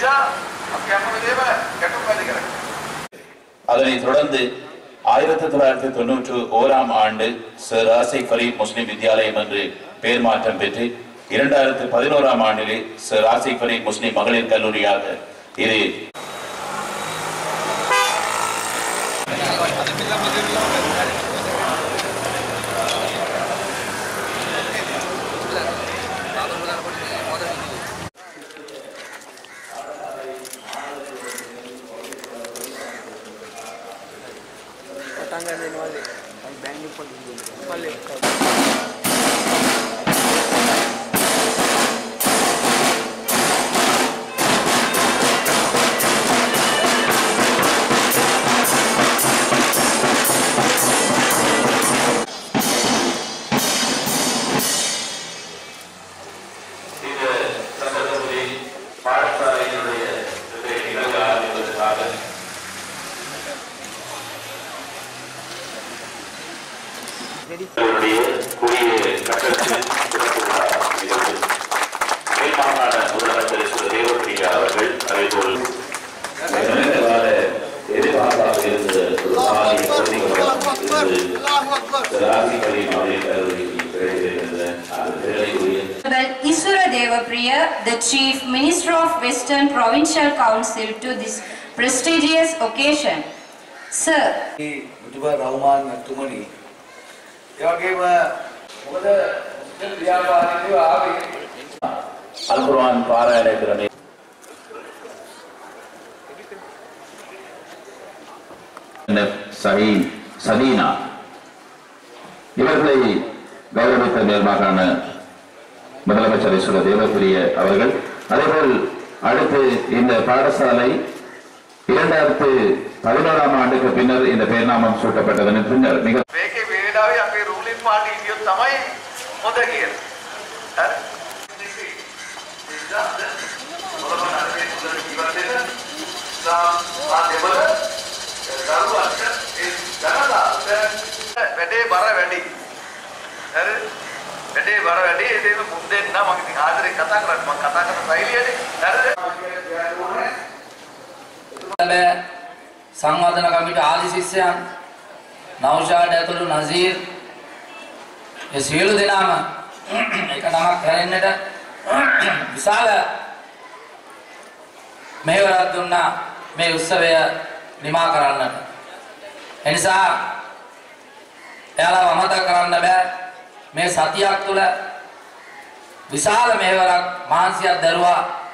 அதனைத் தொடர்ந்து 1991 ஆண்டு சர் ராசிக் அலி முஸ்லிம் வித்யாலயம் என்று பெயர் மாற்றம் பெற்று 2011 ஆண்டிலே சர் ராசிக் அலி முஸ்லிம் மகளிர் கல்லூரியாக இது the Chief Minister of Western Provincial Council to this prestigious occasion. Sir. Al-Quran பாராயணத்திறனை சதீனா இவர்களை கௌரவித்த நிர்வாகான முதலமைச்சர் ஈஸ்வர தேவப்பிரிய அவர்கள் அதேபோல் அடுத்து இந்த பாடசாலை 2011 ஆண்டுக்கு பின்னர் இந்த பெயர்நாமம் சூட்டப்பட்டதன் பின்னர் மிக සංවර්ධන කමිටු ආදි ශිෂ්‍යයන් නෞෂාඩ් ඇතුළු නසීර් ඒ සියලු දෙනාම එක නමක් හැරෙන්නට විශාල මෙහෙවරක් දුන්නා මේ උත්සවය නිමා කරන්නට. එනිසා එයාලා අමතක කරන්න බෑ මේ සතියක් තුළ විශාල මෙහෙවරක් මහන්සියක් දරුවා